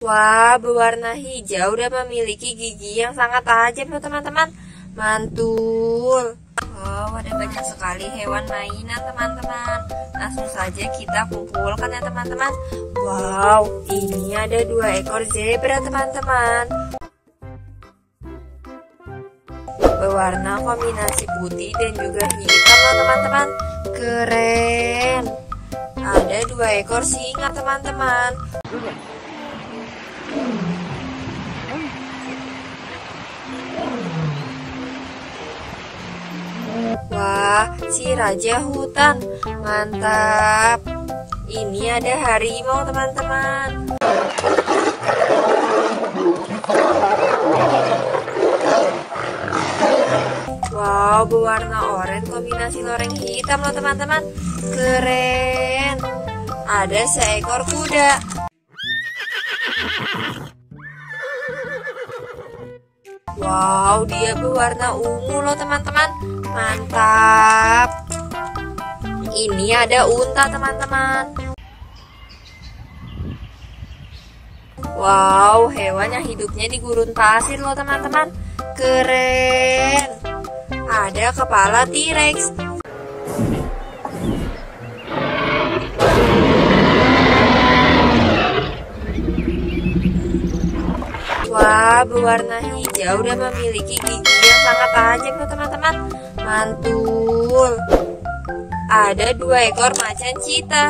Wah, berwarna hijau dan memiliki gigi yang sangat tajam loh teman-teman. Mantul. Wow, ada banyak sekali hewan mainan teman-teman. Langsung saja kita kumpulkan ya teman-teman. Wow, ini ada 2 ekor zebra teman-teman. Berwarna kombinasi putih dan juga hitam loh teman-teman. Keren. Ada 2 ekor singa teman-teman. Wah, si raja hutan. Mantap. Ini ada harimau teman-teman. Wow, berwarna oranye kombinasi loreng hitam loh teman-teman. Keren. Ada seekor kuda. Wow, dia berwarna ungu loh teman-teman. Mantap. Ini ada unta teman-teman. Wow, hewan yang hidupnya di gurun pasir loh teman-teman. Keren. Ada kepala T-Rex. Wah, berwarna hijau dan memiliki gigi yang sangat tajam tuh teman-teman. Mantul. Ada 2 ekor macan cheetah.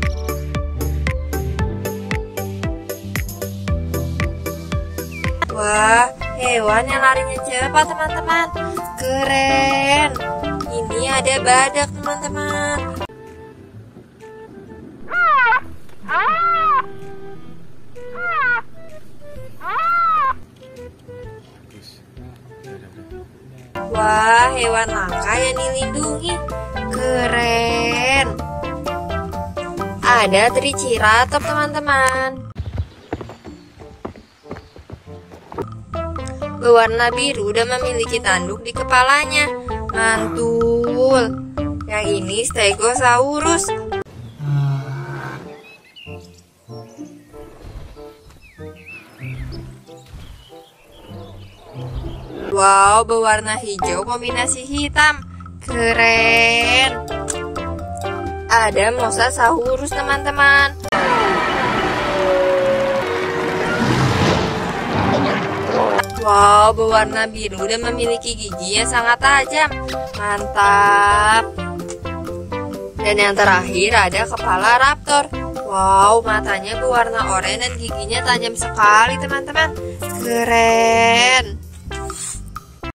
Wah, hewan yang larinya cepat teman-teman. Keren. Ini ada badak teman-teman. Wah, hewan langka yang dilindungi. Keren. Ada triceratops teman-teman. Berwarna biru dan memiliki tanduk di kepalanya. Mantul. Yang ini Stegosaurus. Wow, berwarna hijau kombinasi hitam. Keren. Ada Mosasaurus teman-teman. Wow, berwarna biru dan memiliki gigi yang sangat tajam. Mantap. Dan yang terakhir ada kepala raptor. Wow, matanya berwarna oranye dan giginya tajam sekali teman-teman. Keren.